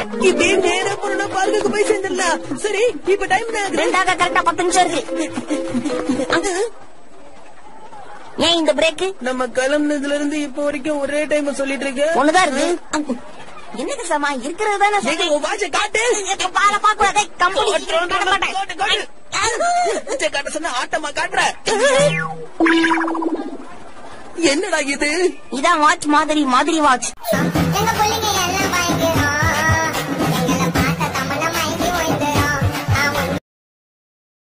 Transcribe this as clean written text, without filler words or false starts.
இப்படி நேரா போனா பார்க்குக்கு போய் சேர்ந்துடலாம். சரி, இப்ப டைம் ரெண்டாக கரெக்டா 10 நிமிஷம் இருக்கு. ஏன் இந்த பிரேக்? நம்ம கிளம்புனதுல இருந்து இப்ப வரைக்கும் ஒரே டைம் சொல்லிட்டு இருக்க. ஒண்ணுதான் இருக்கு. என்னங்க சாமா இருக்கிறது தானே. வாட்ச காட்டு. பால பாக்கூடாதே. கம்பெனி காட்ட சொன்ன ஆட்டமா காட்டுற. என்னடா இது? இதான் வாட்ச் மாதிரி வாட்ச். எங்க பிள்ளைங்க